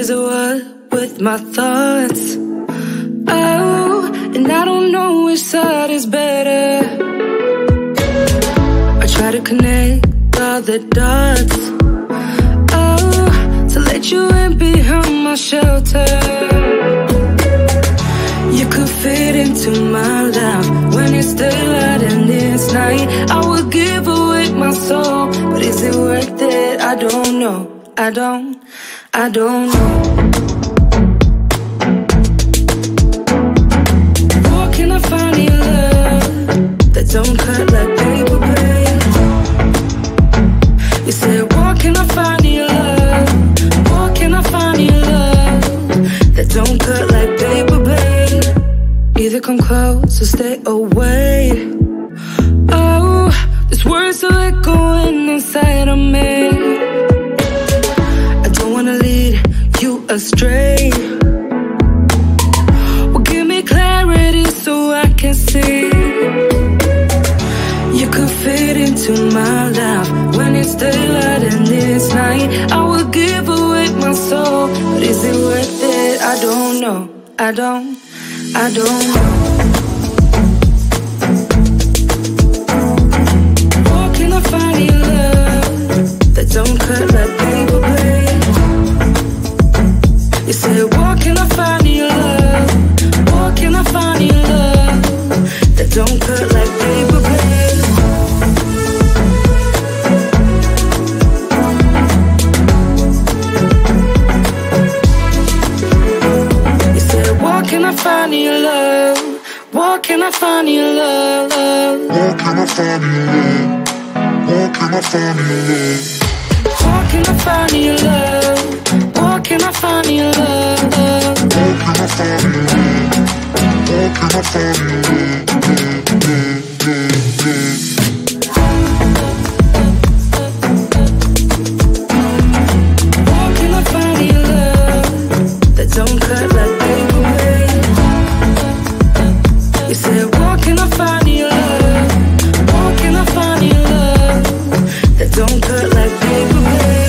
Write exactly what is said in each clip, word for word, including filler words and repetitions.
is it what with my thoughts? Oh, and I don't know which side is better. I try to connect all the dots, oh, to let you in behind my shelter. You could fit into my life when it's daylight and it's night. I would give away my soul, but is it worth it? I don't know, I don't, I don't know. Where can I find your love that don't cut like paper, babe? You said, where can I find your love? Where can I find your love that don't cut like paper, babe? Either come close or stay away. Oh, these words are echoing inside of me. I don't wanna lead you astray. Well, give me clarity so I can see. You could fit into my life when it's daylight and it's night. I would give away my soul, but is it worth it? I don't know, I don't, I don't know. Where can I find your love that don't cut like paper, babe? You said, where can I find your love? Where can I find your love that don't cut like paper, babe? You said, where can I find your love? Where can I find your love? Where can I find your love? Where can I find your love? Where can I find your love? Where can I find your love? Where can I find your love? Where can I find your love? Where can I find your love that don't cut like paper, babe? You said, where can I find your love? Where can I find your love that don't cut like paper, babe?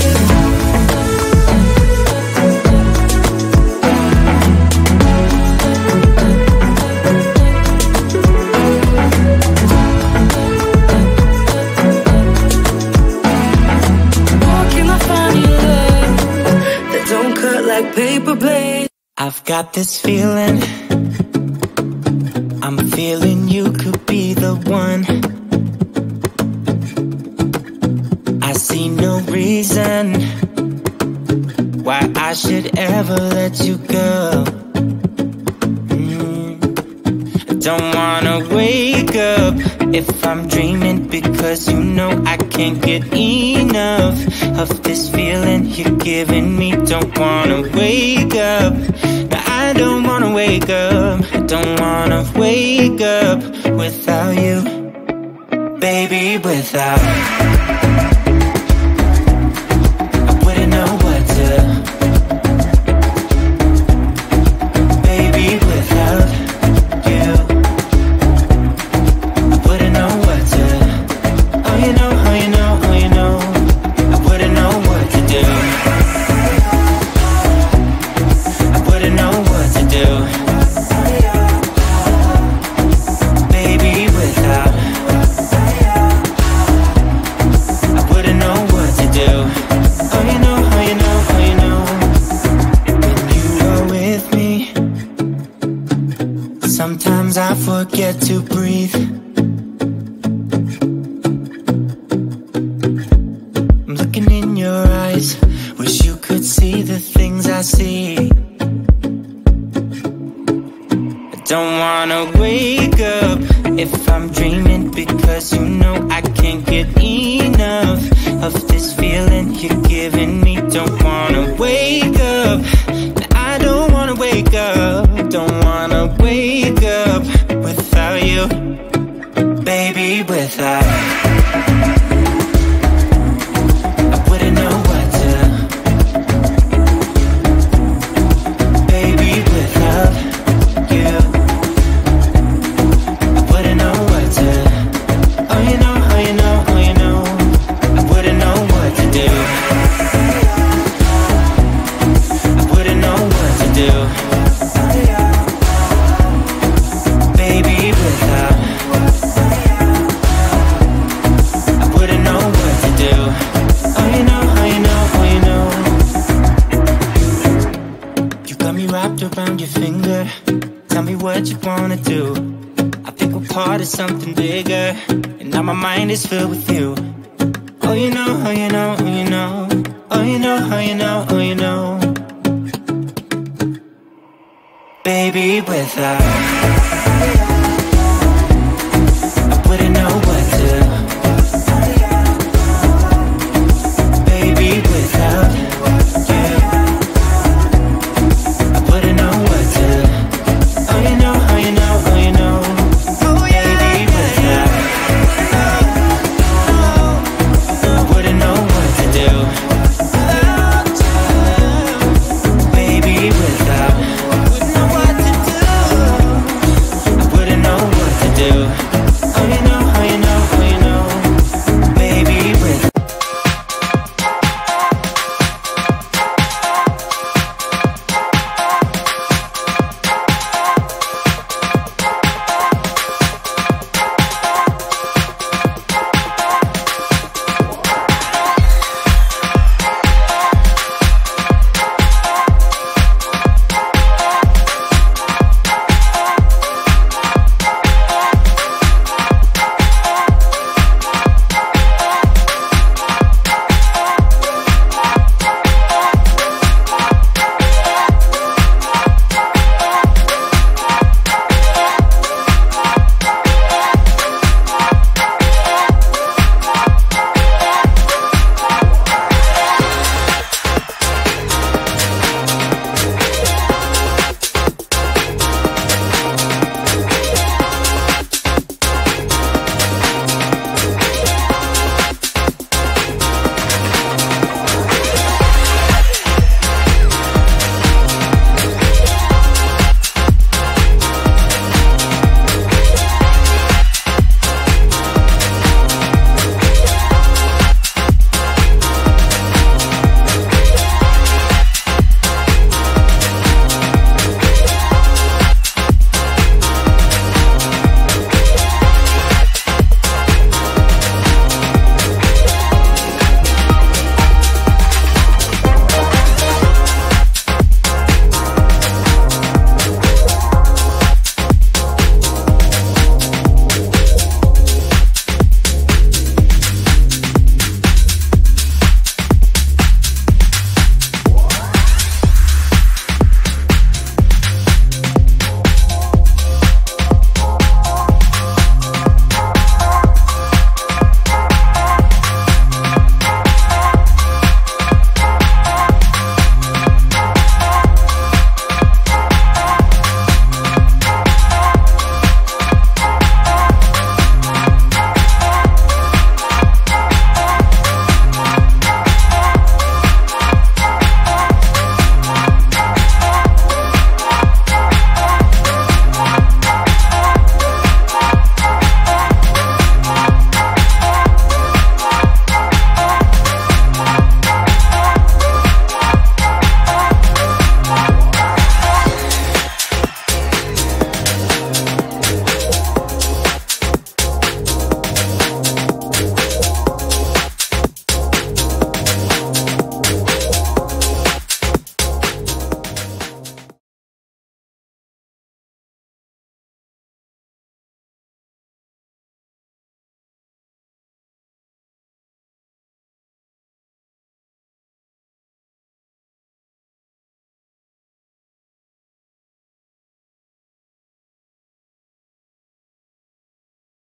Like paper, babe. I've got this feeling, I'm feeling you could be the one. I see no reason why I should ever let you go. mm. I don't wanna wake up if I'm dreaming, because you know I can't get enough of this feeling you're giving me. Don't wanna wake up, no, I don't wanna wake up. I don't wanna wake up without you, baby, without. I wouldn't know what to, baby, without you. I wouldn't know what to, oh you know, oh you know, oh you know. I wouldn't know what to do. I wouldn't know what to do, baby, without. I wouldn't know what to do. Oh you know, oh you know, oh you know. When you are with me, sometimes I forget to breathe. I'm looking in your eyes, wish you could see the things I see. I don't wanna wake up if I'm dreaming, because you know I can't get enough of this feeling you're giving me. Don't wanna wake up, I don't wanna wake up. Don't wanna wake up without you, baby, without. I wouldn't know what to, baby, without you. I wouldn't know what to, oh you know, oh you know, oh you know. I wouldn't know what to do. I wouldn't Baby, without, I wouldn't know what to do. Oh, you know, oh, you know, oh, you know. You got me wrapped around your finger. Tell me what you wanna do. I think we're part of something bigger, and now my mind is filled with you. Oh, you know, oh, you know, oh, you know. Oh, you know, oh, you know, oh, you know. Baby, without, I wouldn't know